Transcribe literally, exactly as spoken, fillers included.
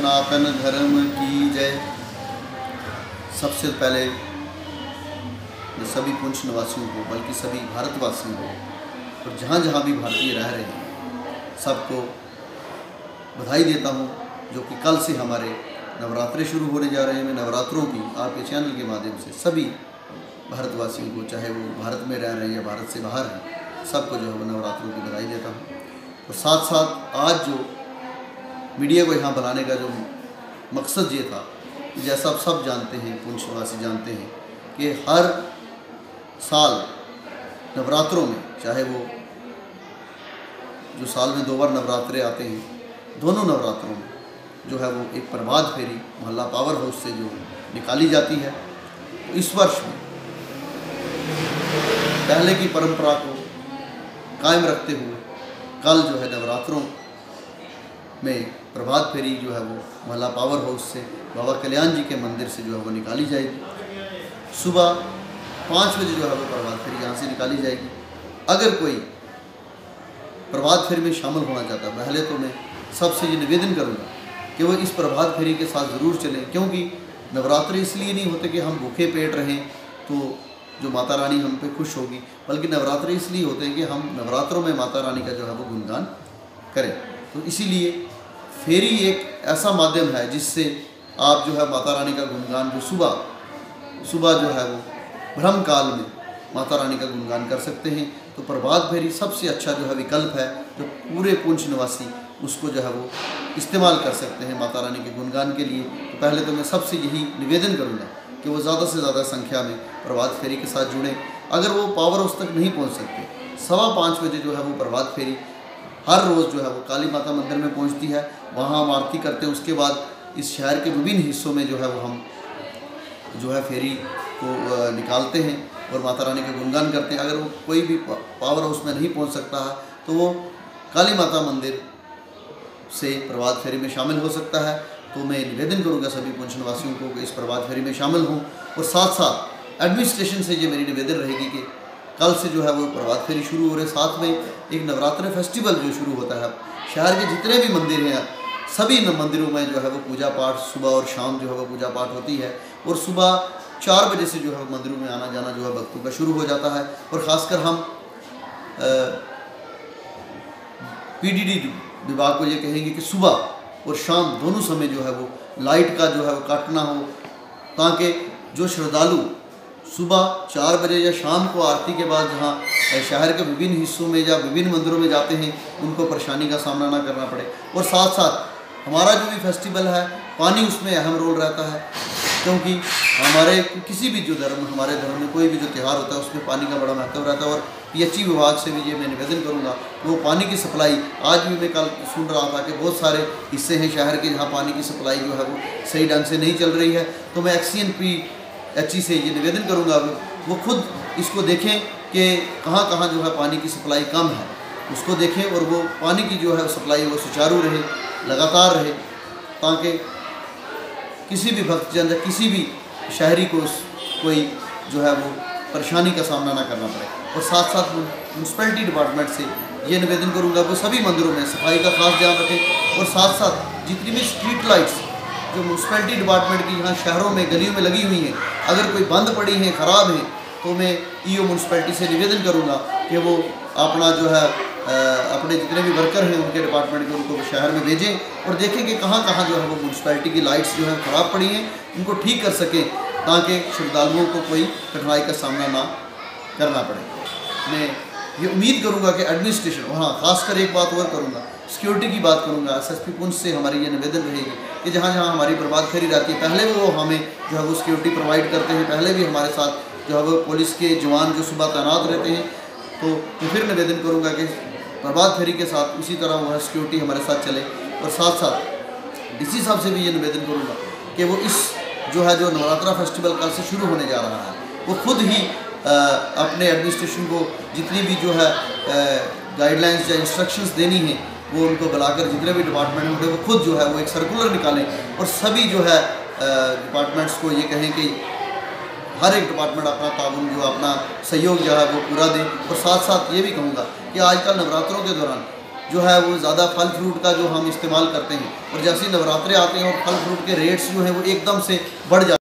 सनातन धर्म की जय। सबसे पहले मैं सभी पुंछ निवासियों को, बल्कि सभी भारतवासियों को और जहाँ जहाँ भी भारतीय रह रहे हैं सबको बधाई देता हूँ, जो कि कल से हमारे नवरात्रे शुरू होने जा रहे हैं। मैं नवरात्रों की आपके चैनल के माध्यम से सभी भारतवासियों को, चाहे वो भारत में रह रहे हैं या भारत से बाहर हैं, सबको जो है वो नवरात्रों की बधाई देता हूँ। और साथ साथ आज जो मीडिया को यहाँ बुलाने का जो मकसद ये था, जैसा आप सब जानते हैं, पुंछवासी जानते हैं कि हर साल नवरात्रों में, चाहे वो जो साल में दो बार नवरात्रे आते हैं, दोनों नवरात्रों में जो है वो एक प्रभात फेरी मोहल्ला पावर हाउस से जो निकाली जाती है। तो इस वर्ष में पहले की परंपरा को कायम रखते हुए कल जो है नवरात्रों में प्रभात फेरी जो है वो मोहल्ला पावर हाउस से बाबा कल्याण जी के मंदिर से जो है वो निकाली जाएगी। सुबह पाँच बजे जो है वो प्रभात फेरी यहाँ से निकाली जाएगी। अगर कोई प्रभात फेरी में शामिल होना चाहता है, पहले तो मैं सबसे ये निवेदन करूँगा कि वो इस प्रभात फेरी के साथ ज़रूर चलें, क्योंकि नवरात्रि इसलिए नहीं होते कि हम भूखे पेट रहें तो जो माता रानी हम पे खुश होगी, बल्कि नवरात्रि इसलिए होते हैं कि हम नवरात्रों में माता रानी का जो है वो गुणगान करें। तो इसीलिए फेरी एक ऐसा माध्यम है जिससे आप जो है माता रानी का गुणगान जो सुबह सुबह जो है वो ब्रह्म काल में माता रानी का गुणगान कर सकते हैं। तो प्रभात फेरी सबसे अच्छा जो है विकल्प है, जो पूरे पुंछ निवासी उसको जो है वो इस्तेमाल कर सकते हैं माता रानी के गुणगान के लिए। तो पहले तो मैं सबसे यही निवेदन करूँगा कि वो ज़्यादा से ज़्यादा संख्या में प्रभात फेरी के साथ जुड़ें। अगर वो पावर हाउस तक नहीं पहुँच सकते, सवा पाँच बजे जो है वो प्रभात फेरी हर रोज़ जो है वो काली माता मंदिर में पहुँचती है, वहाँ हम आरती करते हैं। उसके बाद इस शहर के विभिन्न हिस्सों में जो है वो हम जो है फेरी को निकालते हैं और माता रानी का गुणगान करते हैं। अगर वो कोई भी पावर हाउस में नहीं पहुँच सकता है तो वो काली माता मंदिर से प्रभात फेरी में शामिल हो सकता है। तो मैं निवेदन करूंगा सभी पुंछ निवासियों को कि इस प्रभात फेरी में शामिल हों। और साथ साथ एडमिनिस्ट्रेशन से ये मेरी निवेदन रहेगी कि कल से जो है वो प्रभात फेरी शुरू हो रहे, साथ में एक नवरात्रि फेस्टिवल जो शुरू होता है। शहर के जितने भी मंदिर हैं, सभी मंदिरों में जो है वो पूजा पाठ सुबह और शाम जो है वो पूजा पाठ होती है। और सुबह चार बजे से जो है मंदिरों में आना जाना जो है भक्तों का शुरू हो जाता है। और ख़ासकर हम पीडीडी विभाग को ये कहेंगे कि सुबह और शाम दोनों समय जो है वो लाइट का जो है वो काटना हो, ताकि जो श्रद्धालु सुबह चार बजे या शाम को आरती के बाद जहाँ शहर के विभिन्न हिस्सों में या विभिन्न मंदिरों में जाते हैं, उनको परेशानी का सामना ना करना पड़े। और साथ साथ हमारा जो भी फेस्टिवल है, पानी उसमें अहम रोल रहता है, क्योंकि हमारे किसी भी जो धर्म हमारे धर्म में कोई भी जो त्यौहार होता है उसमें पानी का बड़ा महत्व रहता है। और पीएचई विभाग से भी ये मैं निवेदन करूँगा वो पानी की सप्लाई, आज भी मैं कल सुन रहा था कि बहुत सारे हिस्से हैं शहर के जहाँ पानी की सप्लाई जो है वो सही ढंग से नहीं चल रही है। तो मैं एक्सीएन पी एच ई से ये निवेदन करूँगा वो खुद इसको देखें कि कहाँ कहाँ जो है पानी की सप्लाई कम है, उसको देखें और वो पानी की जो है सप्लाई वो सुचारू रहे, लगातार रहे, ताकि किसी भी भक्तजन या किसी भी शहरी को कोई जो है वो परेशानी का सामना ना करना पड़े। और साथ साथ म्यूनसिपैलिटी डिपार्टमेंट से ये निवेदन करूँगा वो सभी मंदिरों में सफाई का खास ध्यान रखें। और साथ साथ जितनी भी स्ट्रीट लाइट्स जो म्यूनसिपैलिटी डिपार्टमेंट की यहाँ शहरों में गलियों में लगी हुई हैं, अगर कोई बंद पड़ी हैं, ख़राब हैं, तो मैं ईओ म्यूनसिपैलिटी से निवेदन करूँगा कि वो अपना जो है अपने जितने भी वर्कर हैं उनके डिपार्टमेंट के, उनको शहर में भेजें और देखें कि कहाँ कहाँ जो है वो म्यूनसिपैलिटी की लाइट्स जो है ख़राब पड़ी हैं, उनको ठीक कर सकें, ताकि श्रद्धालुओं को कोई कठिनाई का सामना ना करना पड़े। मैं ये उम्मीद करूँगा कि एडमिनिस्ट्रेशन, हाँ खासकर एक बात और करूँगा, सिक्योरिटी की बात करूँगा। एसएसपी पुंछ से हमारी ये निवेदन रहेगी कि जहाँ जहाँ हमारी प्रभात फेरी रहती है, पहले वो हमें जो है वो सिक्योरिटी प्रोवाइड करते हैं, पहले भी हमारे साथ जो है वो पुलिस के जवान जो सुबह तैनात रहते हैं। तो मैं फिर निवेदन करूँगा कि प्रभात फेरी के साथ इसी तरह वह सिक्योरिटी हमारे साथ चले। और साथ साथ डीसी साहब से भी ये निवेदन करूँगा कि वो इस जो है जो नवरात्रा फेस्टिवल कल से शुरू होने जा रहा है, वो खुद ही आ, अपने एडमिनिस्ट्रेशन को जितनी भी जो है गाइडलाइंस या इंस्ट्रक्शंस देनी है वो उनको बुलाकर जितने भी डिपार्टमेंट होंगे वो खुद जो है वो एक सर्कुलर निकालें और सभी जो है डिपार्टमेंट्स को ये कहें कि हर एक डिपार्टमेंट अपना ताउन जो अपना सहयोग जो है वो पूरा दें। और साथ साथ ये भी कहूँगा कि आजकल नवरात्रों के दौरान जो है वो ज़्यादा फल फ्रूट का जो हम इस्तेमाल करते हैं, और जैसे ही नवरात्रे आते हैं और फल फ्रूट के रेट्स जो हैं वो एकदम से बढ़ जाते हैं।